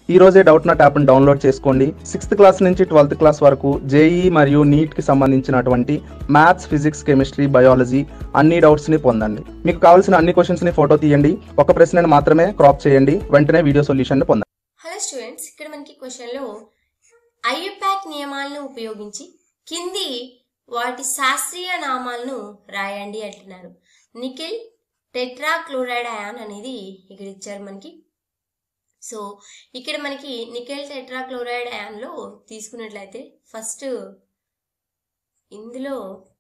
ఈ రోజే doubt not యాప్ని డౌన్లోడ్ చేసుకోండి. 6th క్లాస్ నుంచి 12th క్లాస్ వరకు జేఈ మరియు నీట్కి సంబంధించినటువంటి మ్యాథ్స్, ఫిజిక్స్, కెమిస్ట్రీ, బయాలజీ అన్ని డౌట్స్ని పొందండి. మీకు కావాల్సిన అన్ని క్వశ్చన్స్ని ఫోటో తీయండి, ఒక ప్రశ్నను మాత్రమే క్రాప్ చేయండి, వెంటనే వీడియో సొల్యూషన్ పొందండి. హలో స్టూడెంట్స్, ఇక్కడ మనకి క్వశ్చన్లో ఐయుపాక్ నియమాలను ఉపయోగించి కింది వాటి శాస్త్రీయ నామాలను రాయండి అంటున్నారు. నికెల్ టెట్రాక్లోరైడ్ అయాన్ అనేది ఇక్కడ ఇచ్చారు మనకి. సో ఇక్కడ మనకి నికెల్ టెట్రాక్లోరైడ్ అయాన్లో తీసుకున్నట్లయితే ఫస్ట్ ఇందులో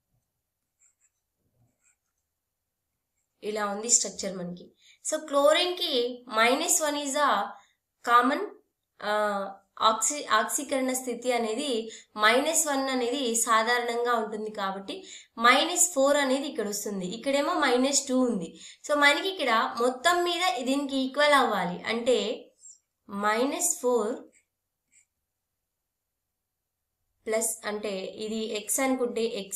ఇలా ఉంది స్ట్రక్చర్ మనకి. సో క్లోరిన్కి -1 ఈజ్ అ కామన్ ఆక్సీకరణ స్థితి అనేది -1 అనేది సాధారణంగా ఉంటుంది కాబట్టి -4 అనేది ఇక్కడ వస్తుంది. ఇక్కడేమో -2 ఉంది. సో మనకి ఇక్కడ మొత్తం మీద దీనికి ఈక్వల్ అవ్వాలి అంటే -4 ప్లస్ అంటే ఇది x అనుకుంటే x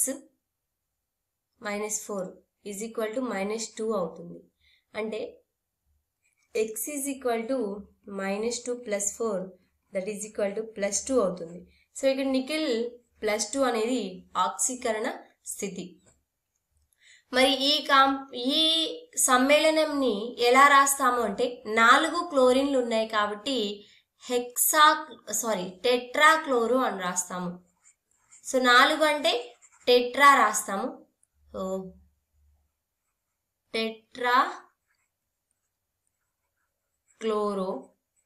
-4 ఈజ్ ఈక్వల్ టు -2 అవుతుంది. అంటే x is equal to -2 + 4 that is equal to +2 అవుతుంది. సో ఇక్కడ నికెల్ +2 అనేది ఆక్సీకరణ స్థితి. మరి ఈ సమ్మేళనంని ఎలా రాస్తాము అంటే 4 క్లోరిన్లు ఉన్నాయి కాబట్టి టెట్రాక్లోరో అని రాస్తాము. సో 4 అంటే టెట్రా రాస్తాము. సో టెట్రాక్లోరో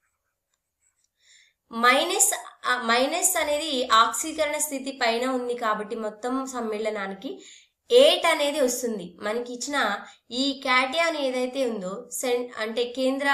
మైనస్ అనేది ఆక్సీకరణ స్థితి పైన ఉంది కాబట్టి మొత్తం సమ్మేళనానికి 8 అనేది వస్తుంది. మనకి ఇచ్చిన ఈ క్యాటయాన్ ఏదైతే ఉందో అంటే కేంద్ర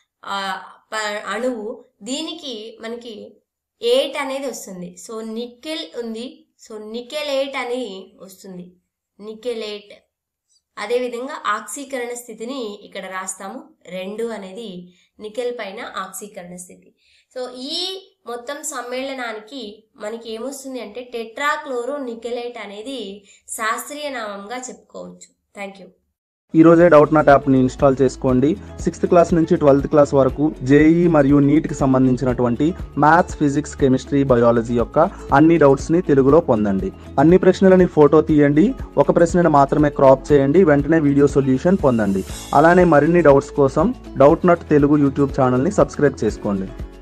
అణువు దీనికి మనకి 8 అనేది వస్తుంది. సో నికెల్ ఉంది, సో నికెల్ 8 అని వస్తుంది. నికెల్ 8 అదేవిధంగా ఆక్సీకరణ స్థితిని ఇక్కడ రాస్తాము. 2 అనేది నికెల్ పైన ఆక్సీకరణ స్థితి. సో ఈ మొత్తం సమ్మేళనానికి మనకి ఏమొస్తుంది అంటే టెట్రాక్లోరో నికెలేట్ అనేది శాస్త్రీయ నామంగా చెప్పుకోవచ్చు. Thank you. ఈ రోజే డౌట్ నాట్ యాప్ని ఇన్స్టాల్ చేసుకోండి. 6th క్లాస్ నుంచి 12th క్లాస్ వరకు జేఈ మరియు నీట్కి సంబంధించినటువంటి మ్యాథ్స్, ఫిజిక్స్, కెమిస్ట్రీ, బయాలజీ యొక్క అన్ని డౌట్స్ని తెలుగులో పొందండి. అన్ని ప్రశ్నలని ఫోటో తీయండి, ఒక ప్రశ్నను మాత్రమే క్రాప్ చేయండి, వెంటనే వీడియో సొల్యూషన్ పొందండి. అలానే మరిన్ని డౌట్స్ కోసం డౌట్ నాట్ తెలుగు యూట్యూబ్ ఛానల్ని సబ్స్క్రైబ్ చేసుకోండి.